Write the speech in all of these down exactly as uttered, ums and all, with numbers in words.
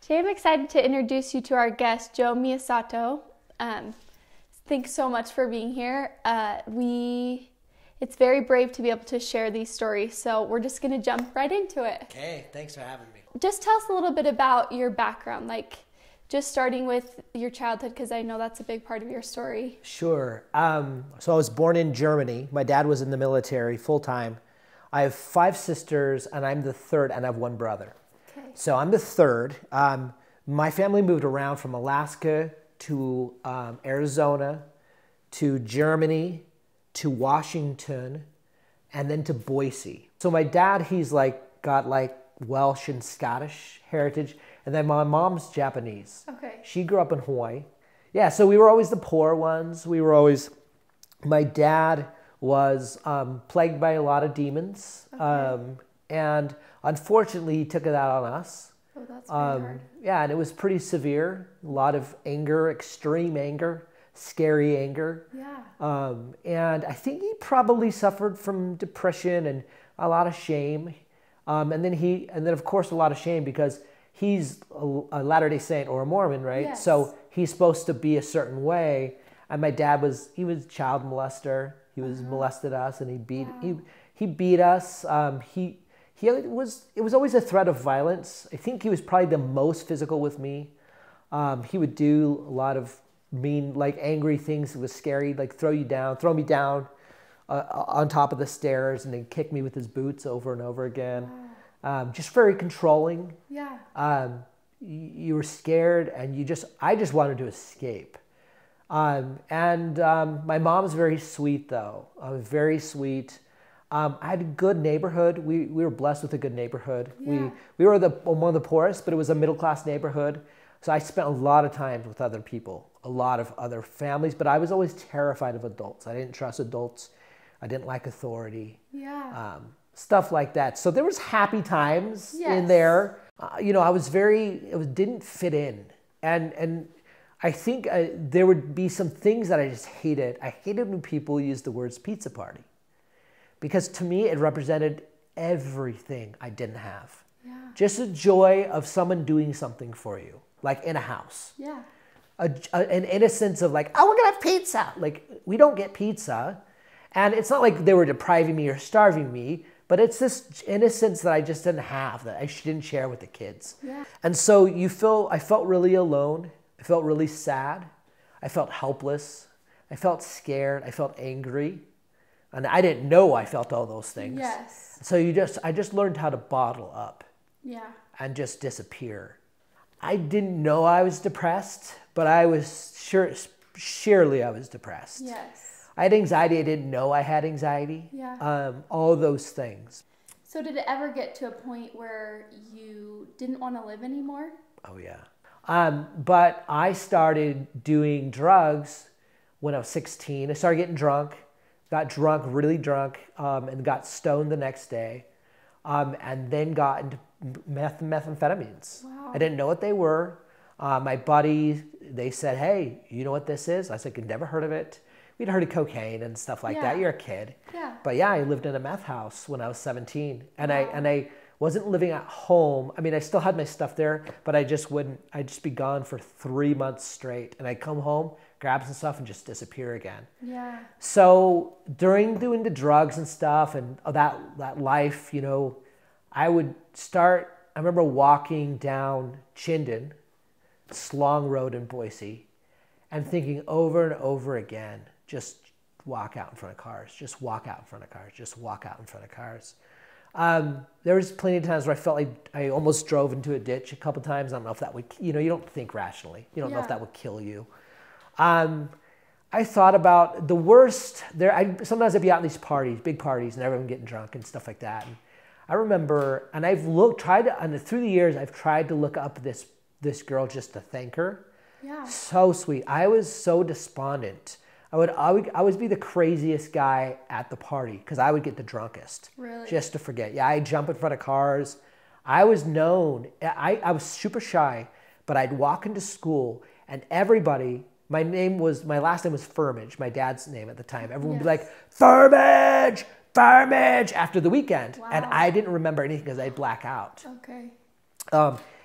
Today I'm excited to introduce you to our guest, Josef Miyasato. Um, thanks so much for being here. Uh, we, it's very brave to be able to share these stories, so we're just going to jump right into it. Okay, thanks for having me. Just tell us a little bit about your background, like just starting with your childhood, because I know that's a big part of your story. Sure. Um, so I was born in Germany. My dad was in the military full-time. I have five sisters, and I'm the third, and I have one brother. Okay. So I'm the third. Um, my family moved around from Alaska to um, Arizona, to Germany, to Washington, and then to Boise. So my dad, he's like got like Welsh and Scottish heritage, and then my mom's Japanese. Okay. She grew up in Hawaii. Yeah, so we were always the poor ones. We were always, my dad was um, plagued by a lot of demons. Okay. Um, and unfortunately, he took it out on us. Oh, that's very Um, hard. yeah, and it was pretty severe. A lot of anger, extreme anger, scary anger. Yeah. Um, and I think he probably suffered from depression and a lot of shame. Um, and then he, and then of course a lot of shame because he's a, a Latter-day Saint or a Mormon, right? Yes. So he's supposed to be a certain way. And my dad was, he was a child molester. He was Uh-huh. molested us and he beat, Wow. he, he beat us. Um, he, he was, it was always a threat of violence. I think he was probably the most physical with me. Um, he would do a lot of mean, like angry things. It was scary, like throw you down, throw me down uh, on top of the stairs and then kick me with his boots over and over again. Wow. Um, just very controlling. Yeah. Um, you, you were scared and you just, I just wanted to escape. Um, and um, my mom's very sweet though, uh, very sweet. Um, I had a good neighborhood. We, we were blessed with a good neighborhood. Yeah. We, we were the, one of the poorest, but it was a middle-class neighborhood. So I spent a lot of time with other people, a lot of other families, but I was always terrified of adults. I didn't trust adults. I didn't like authority. Yeah. Um, stuff like that. So there was happy times Yes. in there. Uh, you know, I was very, it was, didn't fit in. And, and I think uh, there would be some things that I just hated. I hated when people used the words pizza party. Because to me, it represented everything I didn't have. Yeah. Just the joy of someone doing something for you, like in a house. Yeah. A, a, an innocence of like, oh, we're going to have pizza. Like, we don't get pizza. And it's not like they were depriving me or starving me, but it's this innocence that I just didn't have, that I didn't share with the kids. Yeah. And so you feel, I felt really alone. I felt really sad. I felt helpless. I felt scared. I felt angry. And I didn't know I felt all those things. Yes. So you just, I just learned how to bottle up Yeah. and just disappear. I didn't know I was depressed, but I was sure, surely I was depressed. Yes. I had anxiety. I didn't know I had anxiety. Yeah. Um, all those things. So did it ever get to a point where you didn't want to live anymore? Oh yeah. Um, but I started doing drugs when I was sixteen. I started getting drunk. Got drunk, really drunk, um, and got stoned the next day, um, and then got into meth methamphetamines. Wow. I didn't know what they were. Uh, my buddies, they said, hey, you know what this is? I said, I'd never heard of it. We'd heard of cocaine and stuff like Yeah. that. You're a kid. Yeah. But yeah, I lived in a meth house when I was seventeen. And, Wow. I, and I wasn't living at home. I mean, I still had my stuff there, but I just wouldn't, I'd just be gone for three months straight. And I'd come home, grab some stuff, and just disappear again. Yeah. So during doing the drugs and stuff and that, that life, you know, I would start, I remember walking down Chinden, Slong Road in Boise, and thinking over and over again, just walk out in front of cars, just walk out in front of cars, just walk out in front of cars. Um, there was plenty of times where I felt like I almost drove into a ditch a couple times. I don't know if that would, you know, you don't think rationally. You don't know if Yeah. that would kill you. Um, I thought about the worst. There, I, sometimes I'd be out in these parties, big parties, and everyone getting drunk and stuff like that. And I remember, and I've looked, tried to, and through the years, I've tried to look up this this girl just to thank her. Yeah. So sweet. I was so despondent. I would, I would, I would be the craziest guy at the party because I would get the drunkest. Really? Just to forget. Yeah, I'd jump in front of cars. I was known. I, I was super shy, but I'd walk into school and everybody, my name was, my last name was Firmage, my dad's name at the time. Everyone would be Yes. like, Firmage, Firmage, after the weekend. Wow. And I didn't remember anything because I'd black out. Okay. Um,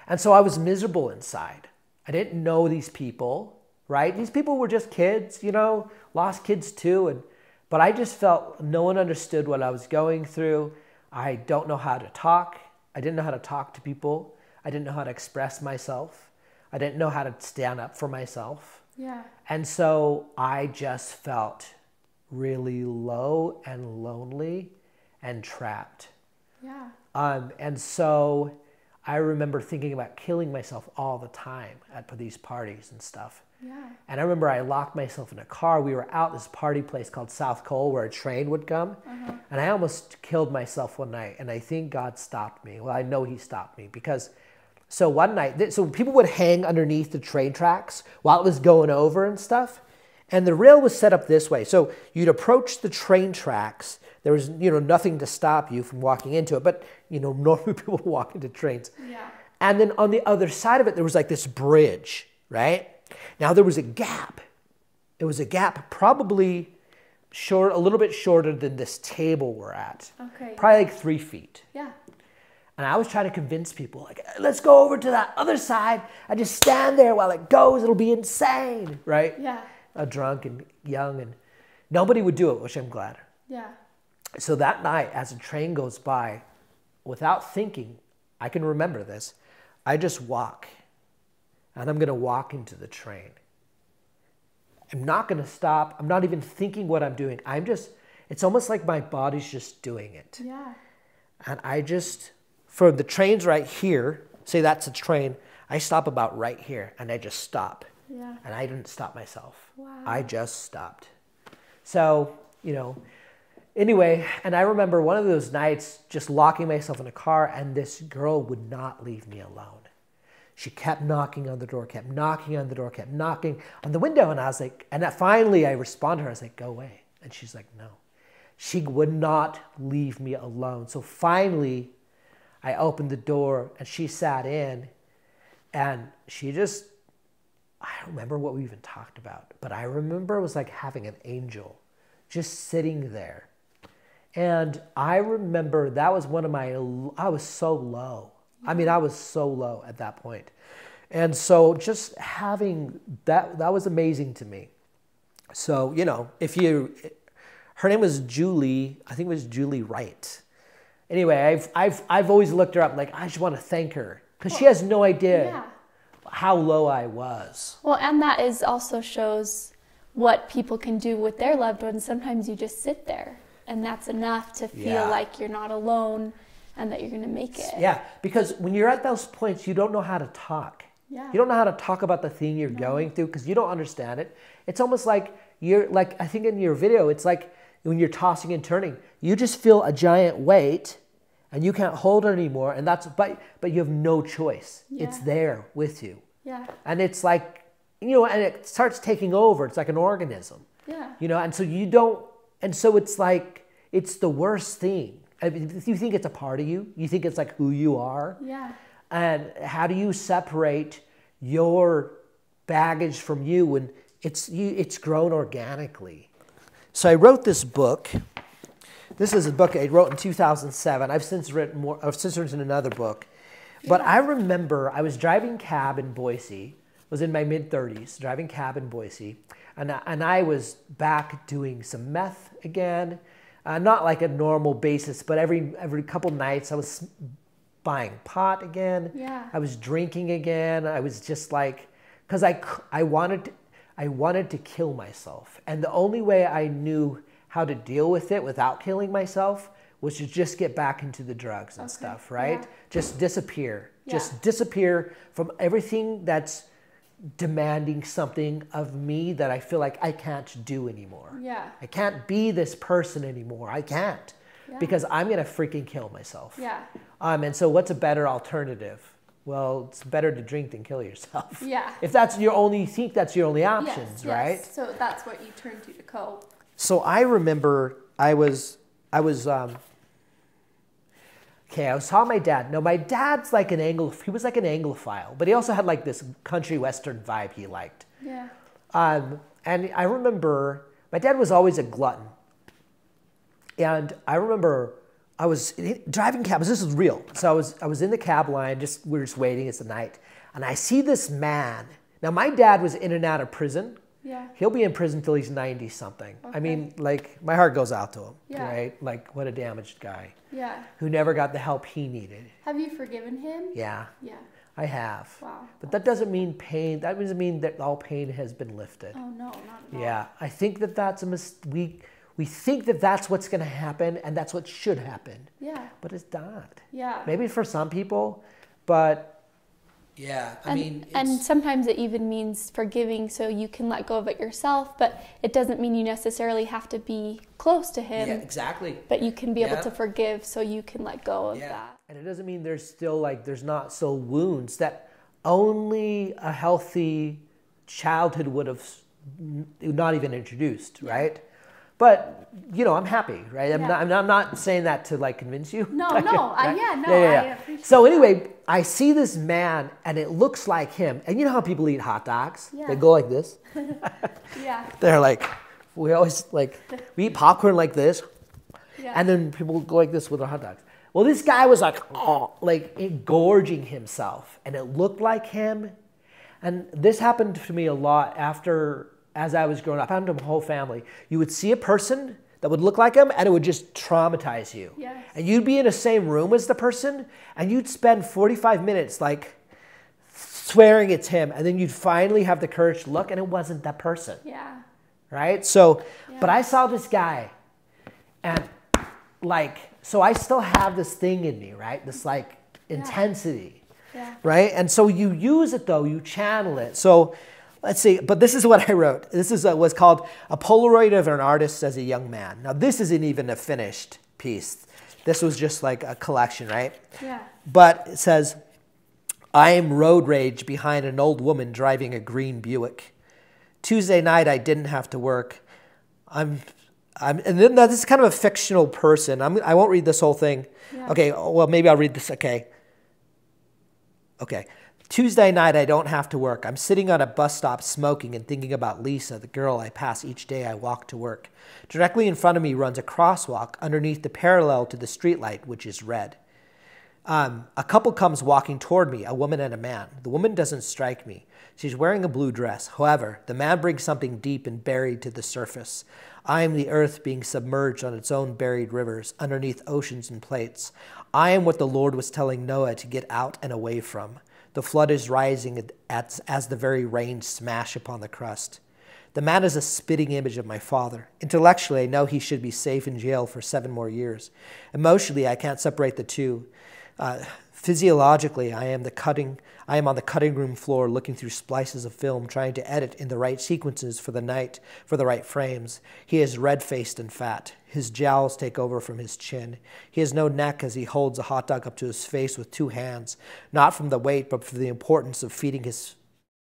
And so I was miserable inside. I didn't know these people, right? These people were just kids, you know, lost kids too. And, but I just felt no one understood what I was going through. I don't know how to talk. I didn't know how to talk to people. I didn't know how to express myself. I didn't know how to stand up for myself. Yeah. And so I just felt really low and lonely and trapped. Yeah. Um, and so I remember thinking about killing myself all the time at these parties and stuff. Yeah. And I remember I locked myself in a car. We were out this party place called South Cole where a train would come. Uh-huh. And I almost killed myself one night. And I think God stopped me. Well, I know he stopped me because so one night, so people would hang underneath the train tracks while it was going over and stuff. And the rail was set up this way. So you'd approach the train tracks. There was, you know, nothing to stop you from walking into it. But, you know, normally people walk into trains. Yeah. And then on the other side of it, there was like this bridge, right? Now there was a gap. It was a gap probably short, a little bit shorter than this table we're at. Okay. Probably like three feet. Yeah. And I was trying to convince people, like, let's go over to that other side and just stand there while it goes. It'll be insane, right? Yeah. Uh, drunk and young, and nobody would do it, which I'm glad. Yeah. So that night, as a train goes by, without thinking, I can remember this, I just walk. And I'm going to walk into the train. I'm not going to stop. I'm not even thinking what I'm doing. I'm just, it's almost like my body's just doing it. Yeah. And I just, for the train's right here, say that's a train, I stop about right here and I just stop. Yeah. And I didn't stop myself. Wow. I just stopped. So, you know, anyway, and I remember one of those nights just locking myself in a car and this girl would not leave me alone. She kept knocking on the door, kept knocking on the door, kept knocking on the window. And I was like, and that finally I responded to her. I was like, go away. And she's like, no. She would not leave me alone. So finally I opened the door and she sat in and she just, I don't remember what we even talked about, but I remember it was like having an angel just sitting there. And I remember that was one of my, I was so low. I mean, I was so low at that point. And so just having that, that was amazing to me. So, you know, if you, her name was Julie, I think it was Julie Wright. Anyway, I've, I've, I've always looked her up, like, I just want to thank her because she has no idea Yeah. how low I was. Well, and that is also shows what people can do with their loved ones. Sometimes you just sit there and that's enough to feel Yeah. like you're not alone and that you're going to make it. Yeah, because when you're at those points, you don't know how to talk. Yeah. You don't know how to talk about the thing you're no. going through because you don't understand it. It's almost like you're, like, I think in your video, it's like when you're tossing and turning, you just feel a giant weight and you can't hold it anymore. And that's, but, but you have no choice. Yeah. It's there with you. Yeah. And it's like, you know, and it starts taking over. It's like an organism. Yeah. You know, and so you don't, and so it's like, it's the worst thing. I mean, if you think it's a part of you, you think it's like who you are. Yeah. And how do you separate your baggage from you when it's you, it's grown organically? So I wrote this book. This is a book I wrote in two thousand seven. I've since written more. I've since written another book. But I remember I was driving cab in Boise. I was in my mid thirties, driving cab in Boise, and I, and I was back doing some meth again. Uh, not like a normal basis, but every every couple nights I was buying pot again. Yeah. I was drinking again. I was just like, because I, I, wanted to, I wanted to kill myself. And the only way I knew how to deal with it without killing myself was to just get back into the drugs and okay. stuff, right? Yeah. Just disappear. Yeah. Just disappear from everything that's demanding something of me that I feel like I can't do anymore. Yeah. I can't be this person anymore. I can't. Yeah. Because I'm going to freaking kill myself. Yeah. Um, and so what's a better alternative? Well, it's better to drink than kill yourself. Yeah. If that's your only, you think that's your only options, yes, right? Yes. So that's what you turn to to cope. So I remember I was, I was, um, okay, I saw my dad. Now, my dad's like an Anglo, he was like an Anglophile, but he also had like this country Western vibe he liked. Yeah. Um, and I remember, my dad was always a glutton. And I remember I was driving cabs. This is real. So I was I was in the cab line. Just we were just waiting. It's the night, and I see this man. Now my dad was in and out of prison. Yeah. He'll be in prison till he's ninety something. Okay. I mean, like my heart goes out to him. Yeah. Right? Like what a damaged guy. Yeah. Who never got the help he needed. Have you forgiven him? Yeah. Yeah. I have. Wow. But that doesn't mean pain. That doesn't mean that all pain has been lifted. Oh no, not at all. Yeah. I think that that's a mis- we we think that that's what's going to happen and that's what should happen. Yeah. But it's not. Yeah. Maybe for some people, but yeah, I and, mean, it's, and sometimes it even means forgiving so you can let go of it yourself, but it doesn't mean you necessarily have to be close to him. yeah, exactly. But you can be Yeah. able to forgive so you can let go of Yeah. that. And it doesn't mean there's still like there's not still wounds that only a healthy childhood would have n- not even introduced, right? But you know, I'm happy, right? I'm, Yeah. not, I'm, not, I'm not saying that to like convince you. No, no, I, yeah, no, Yeah, yeah, I yeah. appreciate So that. anyway, I see this man, and it looks like him. And you know how people eat hot dogs? Yeah. They go like this. Yeah, They're like, we always like we eat popcorn like this, yeah. and then people go like this with their hot dogs. Well, this guy was like, oh, like engorging himself, and it looked like him. And this happened to me a lot after, as I was growing up. It happened to my whole family. You would see a person that would look like him, and it would just traumatize you. Yes. And you'd be in the same room as the person, and you'd spend forty-five minutes like swearing it's him, and then you'd finally have the courage to look, and it wasn't that person. Yeah. Right? So, Yeah. but I saw this guy, and like, so I still have this thing in me, right? This like intensity, Yeah. right? And so you use it though, you channel it. So let's see, but this is what I wrote. This is a, what's called a Polaroid of an artist as a young man. Now this isn't even a finished piece. This was just like a collection, right? Yeah. But it says, I am road rage behind an old woman driving a green Buick. Tuesday night, I didn't have to work. I'm, I'm, and then this is kind of a fictional person. I'm, I won't read this whole thing. Yeah. Okay, well, maybe I'll read this. Okay. Okay. Tuesday night, I don't have to work. I'm sitting on a bus stop smoking and thinking about Lisa, the girl I pass each day I walk to work. Directly in front of me runs a crosswalk underneath the parallel to the streetlight, which is red. Um, a couple comes walking toward me, a woman and a man. The woman doesn't strike me. She's wearing a blue dress. However, the man brings something deep and buried to the surface. I am the earth being submerged on its own buried rivers, underneath oceans and plates. I am what the Lord was telling Noah to get out and away from. The flood is rising as, as the very rains smash upon the crust. The man is a spitting image of my father. Intellectually, I know he should be safe in jail for seven more years. Emotionally, I can't separate the two. Uh, physiologically, I am the cutting. I am on the cutting room floor, looking through splices of film, trying to edit in the right sequences for the night, for the right frames. He is red-faced and fat. His jowls take over from his chin. He has no neck as he holds a hot dog up to his face with two hands, not from the weight, but for the importance of feeding his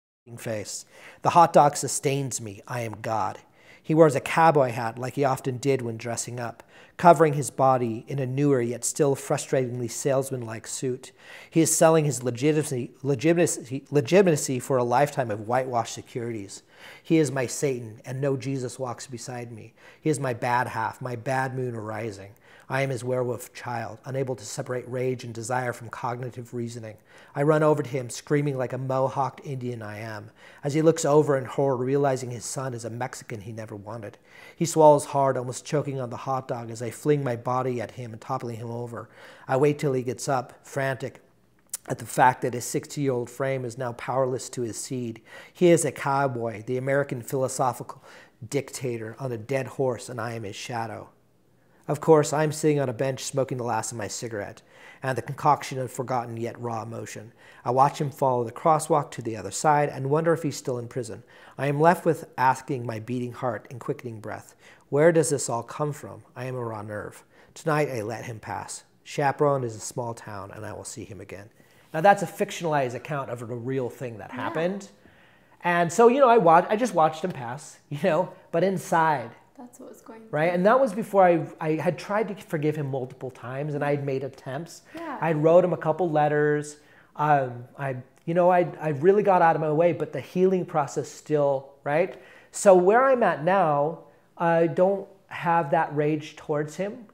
face. The hot dog sustains me. I am God. He wears a cowboy hat like he often did when dressing up, covering his body in a newer yet still frustratingly salesman-like suit. He is selling his legitimacy, legitimacy, legitimacy for a lifetime of whitewashed securities. He is my Satan, and no Jesus walks beside me. He is my bad half, my bad moon arising. I am his werewolf child, unable to separate rage and desire from cognitive reasoning. I run over to him, screaming like a mohawked Indian I am, as he looks over in horror, realizing his son is a Mexican he never wanted. He swallows hard, almost choking on the hot dog as I fling my body at him and toppling him over. I wait till he gets up, frantic at the fact that his sixty-year-old frame is now powerless to his seed. He is a cowboy, the American philosophical dictator on a dead horse, and I am his shadow. Of course, I'm sitting on a bench smoking the last of my cigarette, and the concoction of forgotten yet raw emotion. I watch him follow the crosswalk to the other side and wonder if he's still in prison. I am left with asking my beating heart and quickening breath, where does this all come from? I am a raw nerve. Tonight I let him pass. Chaperone is a small town, and I will see him again. Now that's a fictionalized account of a real thing that happened. Yeah. And so, you know, I watched, I just watched him pass, you know, but inside, That's what was going on. right? And that was before I, I had tried to forgive him multiple times, and I had made attempts. Yeah. I wrote him a couple letters. Um, I, you know, I, I really got out of my way, but the healing process still, right? So where I'm at now, I don't have that rage towards him.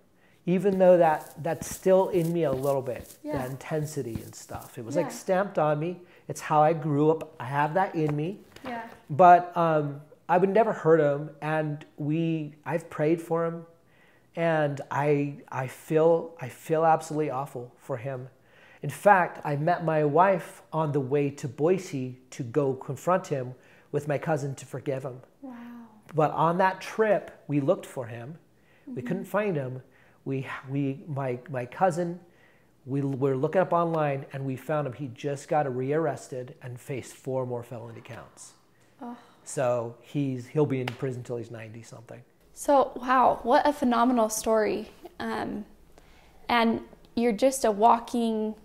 even though that that's still in me a little bit, Yeah. that intensity and stuff. It was Yeah. like stamped on me. It's how I grew up. I have that in me. Yeah. But um, I would never hurt him, and we I've prayed for him, and I I feel I feel absolutely awful for him. In fact, I met my wife on the way to Boise to go confront him with my cousin to forgive him. Wow. But on that trip, we looked for him. We Mm-hmm. couldn't find him. We, we, my, my cousin, we were looking up online and we found him. He just got rearrested and faced four more felony counts. Oh. So he's, he'll be in prison until he's ninety something. So, wow, what a phenomenal story. Um, and you're just a walking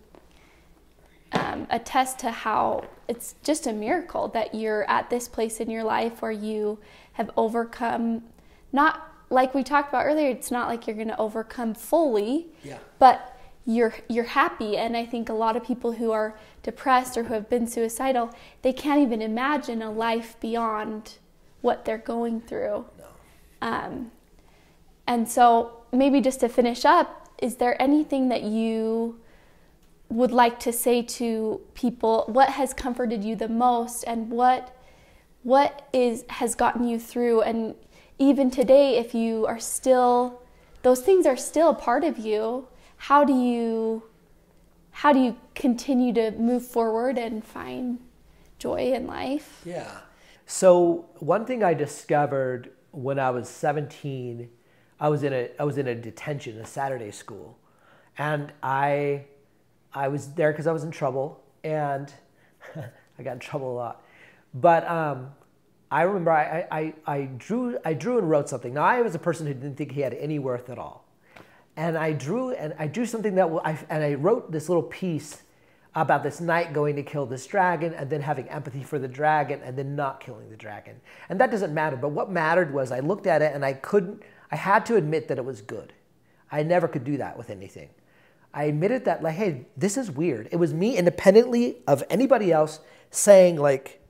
um, attest to how it's just a miracle that you're at this place in your life where you have overcome, not like we talked about earlier, it's not like you're going to overcome fully, Yeah. but you're you're happy. And I think a lot of people who are depressed or who have been suicidal, they can't even imagine a life beyond what they're going through. No. Um, and so maybe just to finish up, is there anything that you would like to say to people? What has comforted you the most, and what what is has gotten you through? And even today, if you are still, those things are still a part of you, how do you how do you continue to move forward and find joy in life? Yeah. So one thing I discovered when I was seventeen, I was in a I was in a detention, a Saturday school, and I I was there because I was in trouble, and I got in trouble a lot. But um, I remember I, I I drew I drew and wrote something. Now I was a person who didn't think he had any worth at all, and I drew and I drew something that I and I wrote this little piece about this knight going to kill this dragon and then having empathy for the dragon and then not killing the dragon. And that doesn't matter, but what mattered was I looked at it and I couldn't, I had to admit that it was good. I never could do that with anything. I admitted that, like, hey, this is weird. It was me independently of anybody else saying, like,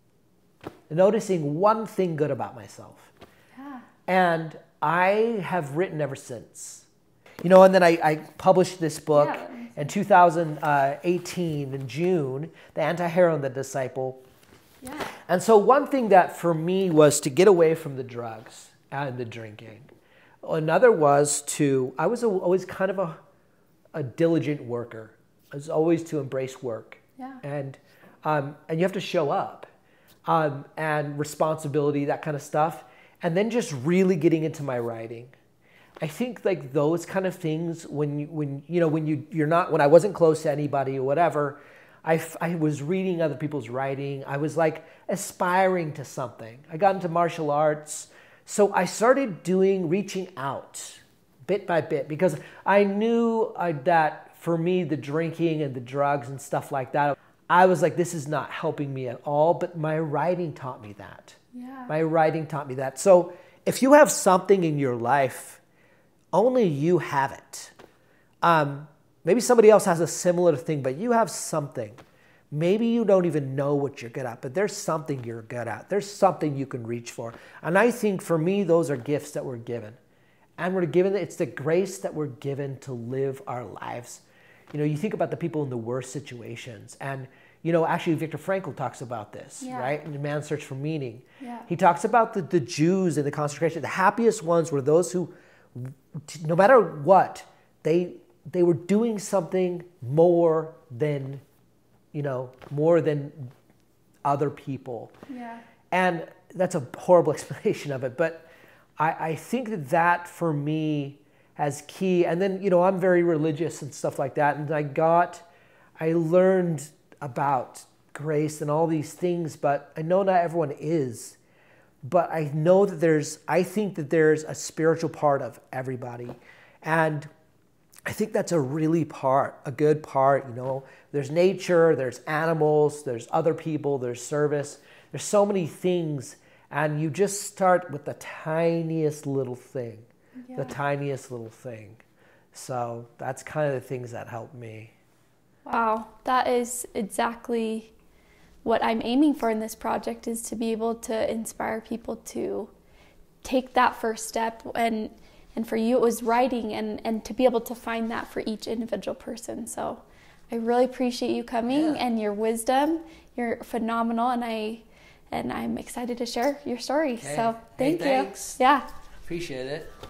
noticing one thing good about myself. Yeah. And I have written ever since. You know, and then I, I published this book Yeah. in two thousand eighteen in June, The Anti-Hero and the Disciple. Yeah. And so one thing that for me was to get away from the drugs and the drinking. Another was to, I was a, always kind of a, a diligent worker. I was always to embrace work. Yeah. And, um, and you have to show up. Um, and responsibility, that kind of stuff. And then just really getting into my writing. I think like those kind of things when you, when, you know, when you, you're not, when I wasn't close to anybody or whatever, I, f- I was reading other people's writing. I was like aspiring to something. I got into martial arts. So I started doing, reaching out bit by bit because I knew I, that for me, the drinking and the drugs and stuff like that, I was like, this is not helping me at all. But my writing taught me that. Yeah. My writing taught me that. So if you have something in your life, only you have it. Um, maybe somebody else has a similar thing, but you have something. Maybe you don't even know what you're good at, but there's something you're good at. There's something you can reach for. And I think for me, those are gifts that we're given. And we're given, it's the grace that we're given to live our lives. You know, you think about the people in the worst situations. And, you know, actually Viktor Frankl talks about this, Yeah. right? In Man's Search for Meaning. Yeah. He talks about the, the Jews in the concentration. The happiest ones were those who, no matter what, they they were doing something more than, you know, more than other people. Yeah. And that's a horrible explanation of it, but I, I think that that for me has key. And then, you know, I'm very religious and stuff like that, and I got, I learned about grace and all these things, but I know not everyone is. But I know that there's, I think that there's a spiritual part of everybody. And I think that's a really part, a good part, you know. There's nature, there's animals, there's other people, there's service. There's so many things. And you just start with the tiniest little thing, Yeah. the tiniest little thing. So that's kind of the things that help me. Wow, that is exactly what I'm aiming for in this project, is to be able to inspire people to take that first step. And and for you it was writing, and, and to be able to find that for each individual person. So I really appreciate you coming Yeah. and your wisdom. You're phenomenal, and I and I'm excited to share your story. Okay. So thank Hey, you. thanks. Yeah. Appreciate it.